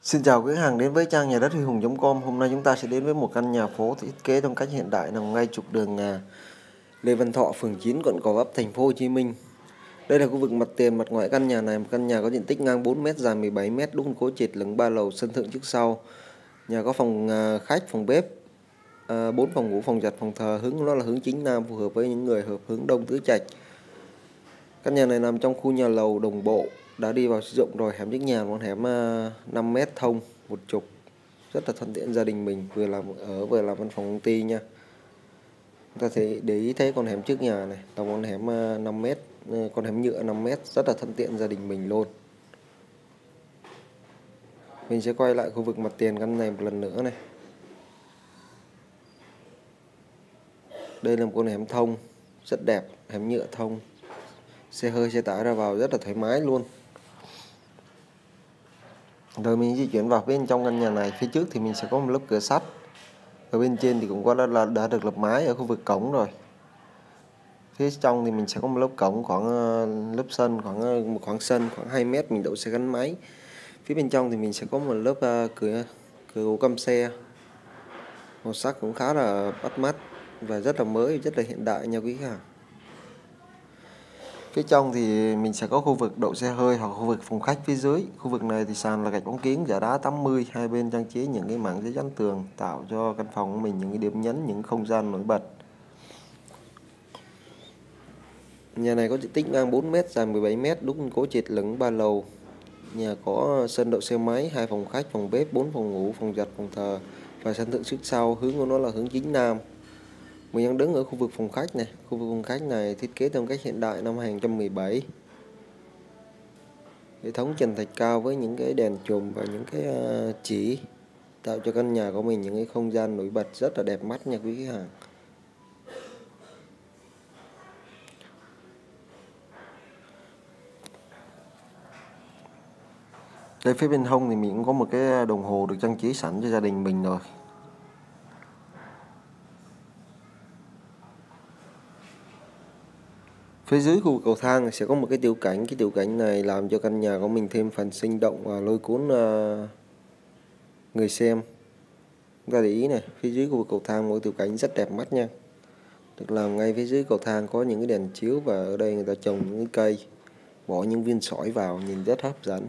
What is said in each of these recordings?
Xin chào quý khách hàng đến với trang nhà đất Huy Hùng.com. Hôm nay chúng ta sẽ đến với một căn nhà phố thiết kế trong cách hiện đại nằm ngay trục đường Lê Văn Thọ, phường 9, quận Gò Vấp, thành phố Hồ Chí Minh. Đây là khu vực mặt tiền mặt ngoài căn nhà này, một căn nhà có diện tích ngang 4 m, dài 17 m, đúc cố trệt, lửng 3 lầu, sân thượng trước sau. Nhà có phòng khách, phòng bếp, 4 phòng ngủ, phòng giặt, phòng thờ, hướng nó là hướng chính nam, phù hợp với những người hợp hướng đông tứ trạch. Căn nhà này nằm trong khu nhà lầu đồng bộ, đã đi vào sử dụng rồi. Hẻm trước nhà con hẻm 5 m thông, một trục, rất là thuận tiện gia đình mình vừa làm ở vừa làm văn phòng công ty nha. Chúng ta thể để ý thấy con hẻm trước nhà này là con hẻm 5 m, con hẻm nhựa 5 m, rất là thuận tiện gia đình mình luôn. Mình sẽ quay lại khu vực mặt tiền căn này một lần nữa này. Đây là một con hẻm thông rất đẹp, hẻm nhựa thông, xe hơi xe tải ra vào rất là thoải mái luôn. Rồi mình di chuyển vào bên trong căn nhà này. Phía trước thì mình sẽ có một lớp cửa sắt, ở bên trên thì cũng có đã được lợp mái ở khu vực cổng rồi. Phía trong thì mình sẽ có một lớp cổng, khoảng lớp sân, một khoảng sân khoảng 2 m mình đậu xe gắn máy. Phía bên trong thì mình sẽ có một lớp cửa gỗ căm xe, màu sắc cũng khá là bắt mắt và rất là mới, rất là hiện đại nha quý khách hàng. Phía trong thì mình sẽ có khu vực đậu xe hơi hoặc khu vực phòng khách phía dưới. Khu vực này thì sàn là gạch bóng kiến, giả đá 80, hai bên trang trí những cái mảng giấy dán tường, tạo cho căn phòng của mình những cái điểm nhấn, những không gian nổi bật. Nhà này có diện tích ngang 4 m, dài 17 m, đúc cố trệt, lửng 3 lầu. Nhà có sân đậu xe máy, 2 phòng khách, phòng bếp, 4 phòng ngủ, phòng giặt, phòng thờ và sân thượng trước sau, hướng của nó là hướng chính nam. Mình đang đứng ở khu vực phòng khách này. Khu vực phòng khách này thiết kế theo cách hiện đại năm 2017. Hệ thống trần thạch cao với những cái đèn chùm và những cái chỉ tạo cho căn nhà của mình những cái không gian nổi bật rất là đẹp mắt nha quý khách hàng. Đây phía bên hông thì mình cũng có một cái đồng hồ được trang trí sẵn cho gia đình mình rồi. Phía dưới khu vực cầu thang sẽ có một cái tiểu cảnh. Cái tiểu cảnh này làm cho căn nhà của mình thêm phần sinh động và lôi cuốn người xem. Chúng ta để ý này, phía dưới khu vực cầu thang một tiểu cảnh rất đẹp mắt nha. Được làm ngay phía dưới cầu thang có những cái đèn chiếu và ở đây người ta trồng những cái cây, bỏ những viên sỏi vào nhìn rất hấp dẫn.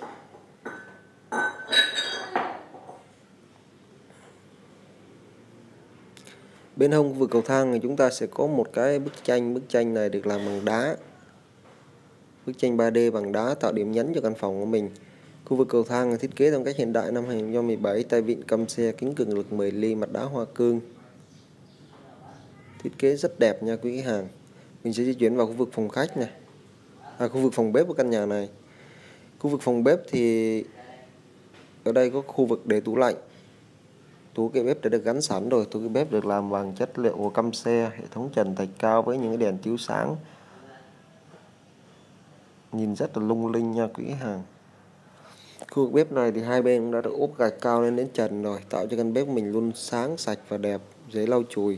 Bên hông khu vực cầu thang thì chúng ta sẽ có một cái bức tranh này được làm bằng đá. Bức tranh 3D bằng đá tạo điểm nhấn cho căn phòng của mình. Khu vực cầu thang thiết kế theo cách hiện đại năm 2017, tay vịn căm xe, kính cường lực 10 ly, mặt đá hoa cương. Thiết kế rất đẹp nha quý khách hàng. Mình sẽ di chuyển vào khu vực phòng khách này. Khu vực phòng bếp của căn nhà này. Khu vực phòng bếp thì ở đây có khu vực để tủ lạnh. Tủ cái bếp đã được gắn sẵn rồi. Tủ cái bếp được làm bằng chất liệu của căm xe, hệ thống trần thạch cao với những cái đèn chiếu sáng, nhìn rất là lung linh nha quý khách hàng. Khu vực bếp này thì hai bên cũng đã được ốp gạch cao lên đến trần rồi, tạo cho căn bếp mình luôn sáng, sạch và đẹp, dễ lau chùi.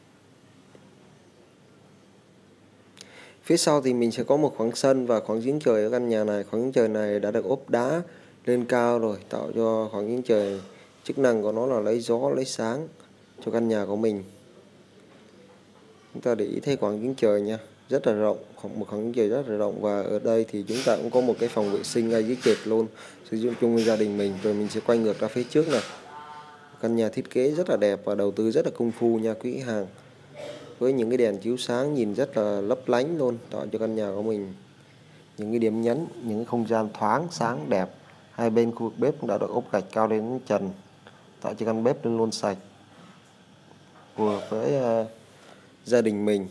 Phía sau thì mình sẽ có một khoảng sân và khoảng giếng trời ở căn nhà này. Khoảng giếng trời này đã được ốp đá lên cao rồi, tạo cho khoảng giếng trời chức năng của nó là lấy gió, lấy sáng cho căn nhà của mình. Chúng ta để ý thấy khoảng giếng trời nha, rất là rộng, một khoảng giếng trời rất là rộng. Và ở đây thì chúng ta cũng có một cái phòng vệ sinh ngay dưới trệt luôn, sử dụng chung với gia đình mình. Rồi mình sẽ quay ngược ra phía trước này. Căn nhà thiết kế rất là đẹp và đầu tư rất là công phu nha quý khách hàng. Với những cái đèn chiếu sáng nhìn rất là lấp lánh luôn, tạo cho căn nhà của mình những cái điểm nhấn, những cái không gian thoáng sáng đẹp. Hai bên khu vực bếp cũng đã được ốp gạch cao đến trần, tạo cho căn bếp luôn luôn sạch, phù hợp với gia đình mình.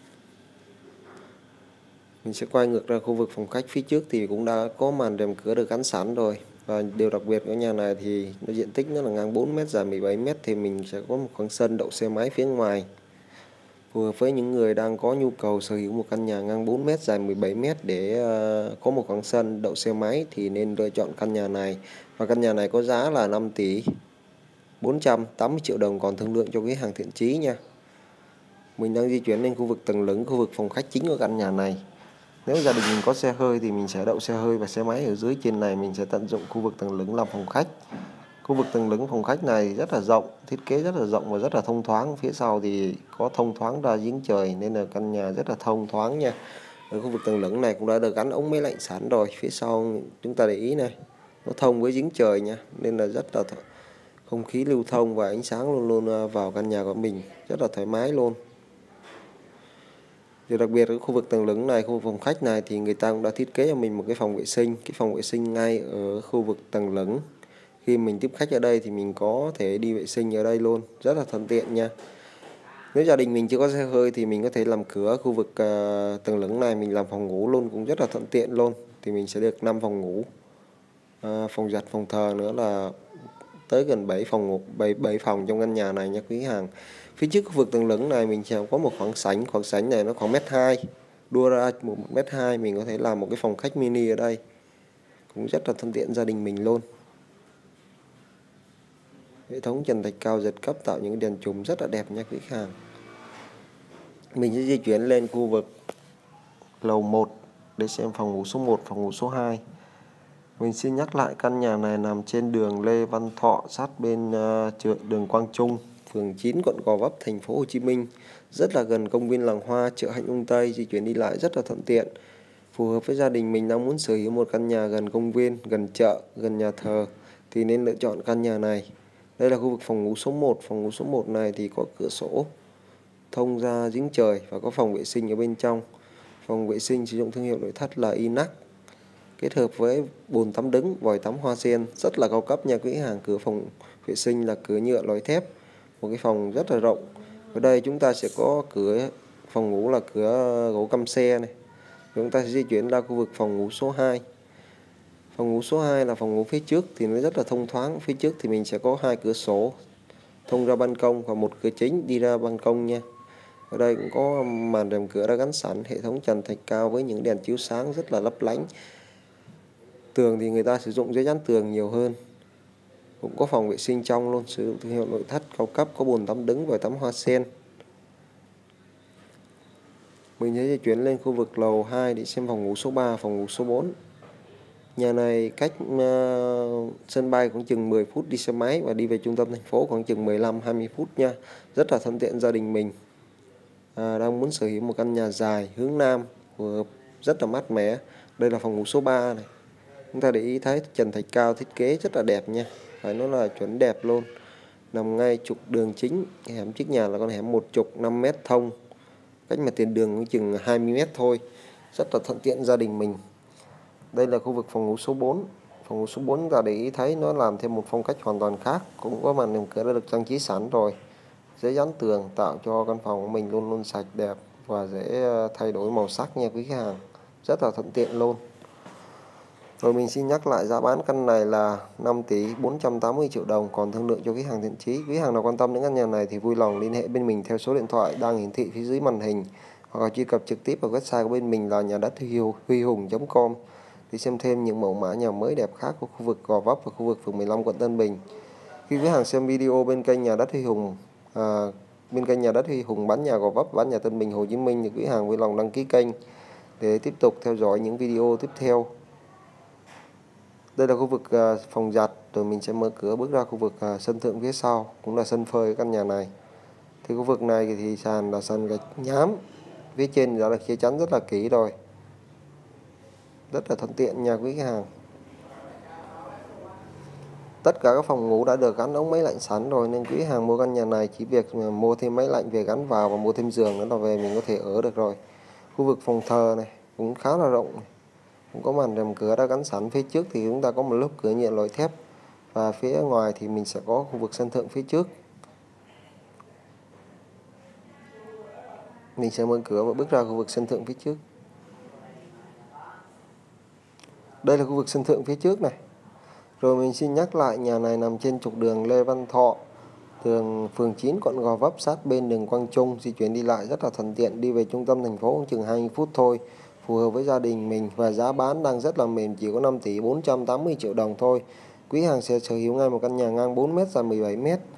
Mình sẽ quay ngược ra khu vực phòng khách. Phía trước thì cũng đã có màn rèm cửa được gắn sẵn rồi. Và điều đặc biệt của nhà này thì nó diện tích nó là ngang 4 m, dài 17 m, thì mình sẽ có một khoảng sân đậu xe máy phía ngoài. Phù hợp với những người đang có nhu cầu sở hữu một căn nhà ngang 4 m, dài 17 m để có một khoảng sân đậu xe máy thì nên lựa chọn căn nhà này. Và căn nhà này có giá là 5 tỷ 480 triệu đồng, còn thương lượng cho cái hàng thiện chí nha. Mình đang di chuyển lên khu vực tầng lửng, khu vực phòng khách chính của căn nhà này. Nếu gia đình mình có xe hơi thì mình sẽ đậu xe hơi và xe máy ở dưới. Trên này mình sẽ tận dụng khu vực tầng lửng làm phòng khách. Khu vực tầng lửng phòng khách này rất là rộng, thiết kế rất là rộng và rất là thông thoáng. Phía sau thì có thông thoáng ra giếng trời nên là căn nhà rất là thông thoáng nha. Ở khu vực tầng lửng này cũng đã được gắn ống máy lạnh sẵn rồi. Phía sau chúng ta để ý này, nó thông với giếng trời nha, nên là rất là không khí lưu thông và ánh sáng luôn luôn vào căn nhà của mình rất là thoải mái luôn. Điều đặc biệt ở khu vực tầng lửng này, khu vực phòng khách này thì người ta cũng đã thiết kế cho mình một cái phòng vệ sinh. Cái phòng vệ sinh ngay ở khu vực tầng lửng. Khi mình tiếp khách ở đây thì mình có thể đi vệ sinh ở đây luôn, rất là thuận tiện nha. Nếu gia đình mình chưa có xe hơi thì mình có thể làm cửa khu vực tầng lửng này mình làm phòng ngủ luôn, cũng rất là thuận tiện luôn. Thì mình sẽ được 5 phòng ngủ, phòng giặt, phòng thờ nữa là tới gần 7 phòng ngủ, 7 phòng trong căn nhà này nha quý hàng. Phía trước khu vực tầng lửng này mình sẽ có một khoảng sảnh này nó khoảng 1m2, đua ra 1m2, mình có thể làm một cái phòng khách mini ở đây, cũng rất là thuận tiện gia đình mình luôn. Hệ thống trần thạch cao giật cấp tạo những đèn chùm rất là đẹp nha quý khách hàng. Mình sẽ di chuyển lên khu vực lầu 1 để xem phòng ngủ số 1, phòng ngủ số 2. Mình xin nhắc lại căn nhà này nằm trên đường Lê Văn Thọ, sát bên đường Quang Trung, phường 9, quận Gò Vấp, thành phố Hồ Chí Minh. Rất là gần công viên Làng Hoa, chợ Hạnh Ung Tây, di chuyển đi lại rất là thuận tiện. Phù hợp với gia đình mình đang muốn sở hữu một căn nhà gần công viên, gần chợ, gần nhà thờ thì nên lựa chọn căn nhà này. Đây là khu vực phòng ngủ số 1. Phòng ngủ số 1 này thì có cửa sổ thông ra giếng trời và có phòng vệ sinh ở bên trong. Phòng vệ sinh sử dụng thương hiệu nội thất là Inox, kết hợp với bồn tắm đứng, vòi tắm hoa sen rất là cao cấp nha quý hàng. Cửa phòng vệ sinh là cửa nhựa lói thép, một cái phòng rất là rộng. Ở đây chúng ta sẽ có cửa phòng ngủ là cửa gỗ căm xe này. Chúng ta sẽ di chuyển ra khu vực phòng ngủ số 2. Phòng ngủ số 2 là phòng ngủ phía trước thì nó rất là thông thoáng. Phía trước thì mình sẽ có 2 cửa sổ thông ra ban công và một cửa chính đi ra ban công nha. Ở đây cũng có màn rèm cửa đã gắn sẵn, hệ thống trần thạch cao với những đèn chiếu sáng rất là lấp lánh. Tường thì người ta sử dụng giấy dán tường nhiều hơn. Cũng có phòng vệ sinh trong luôn, sử dụng thương hiệu nội thất cao cấp, có bồn tắm đứng, vòi tắm hoa sen. Mình sẽ di chuyển lên khu vực lầu 2 để xem phòng ngủ số 3, phòng ngủ số 4. Nhà này cách sân bay khoảng chừng 10 phút đi xe máy và đi về trung tâm thành phố khoảng chừng 15-20 phút nha. Rất là thuận tiện gia đình mình đang muốn sở hữu một căn nhà dài hướng Nam, phù hợp, rất là mát mẻ. Đây là phòng ngủ số 3 này. Chúng ta để ý thấy trần thạch cao thiết kế rất là đẹp nha, phải nói là chuẩn đẹp luôn. Nằm ngay trục đường chính, cái hẻm trước nhà là con hẻm một trục 5m thông, cách mặt tiền đường khoảng chừng 20m thôi, rất là thuận tiện gia đình mình. Đây là khu vực phòng ngủ số 4. Phòng ngủ số 4 chúng ta để ý thấy nó làm thêm một phong cách hoàn toàn khác, cũng có màn rèm cửa đã được trang trí sẵn rồi, giấy dán tường tạo cho căn phòng của mình luôn luôn sạch đẹp và dễ thay đổi màu sắc nha quý khách hàng, rất là thuận tiện luôn. Rồi mình xin nhắc lại giá bán căn này là 5 tỷ 480 triệu đồng, còn thương lượng cho khách hàng thiện chí. Quý hàng nào quan tâm đến căn nhà này thì vui lòng liên hệ bên mình theo số điện thoại đang hiển thị phía dưới màn hình, hoặc là truy cập trực tiếp vào website của bên mình là nhà đất huy hùng.com để xem thêm những mẫu mã nhà mới đẹp khác của khu vực Gò Vấp và khu vực phường 15 quận Tân Bình. Khi quý hàng xem video bên kênh nhà đất Huy Hùng bán nhà Gò Vấp, bán nhà Tân Bình, Hồ Chí Minh thì quý hàng vui lòng đăng ký kênh để tiếp tục theo dõi những video tiếp theo. Đây là khu vực phòng giặt, rồi mình sẽ mở cửa bước ra khu vực sân thượng phía sau, cũng là sân phơi căn nhà này. Thì khu vực này thì sàn là sàn gạch nhám, phía trên đã được che chắn rất là kỹ rồi, rất là thuận tiện nha quý khách hàng. Tất cả các phòng ngủ đã được gắn ống máy lạnh sẵn rồi, nên quý hàng mua căn nhà này chỉ việc mua thêm máy lạnh về gắn vào và mua thêm giường nữa là về mình có thể ở được rồi. Khu vực phòng thờ này cũng khá là rộng này. Cũng có màn rèm cửa đã gắn sẵn. Phía trước thì chúng ta có một lớp cửa nhựa lói thép, và phía ngoài thì mình sẽ có khu vực sân thượng phía trước. Mình sẽ mở cửa và bước ra khu vực sân thượng phía trước. Đây là khu vực sân thượng phía trước này. Rồi mình xin nhắc lại, nhà này nằm trên trục đường Lê Văn Thọ, phường 9, quận Gò Vấp, sát bên đường Quang Trung, di chuyển đi lại rất là thuận tiện, đi về trung tâm thành phố cũng chừng 20 phút thôi. Phù hợp với gia đình mình và giá bán đang rất là mềm, chỉ có 5 tỷ 480 triệu đồng thôi. Quý hàng sẽ sở hữu ngay một căn nhà ngang 4m dài 17m,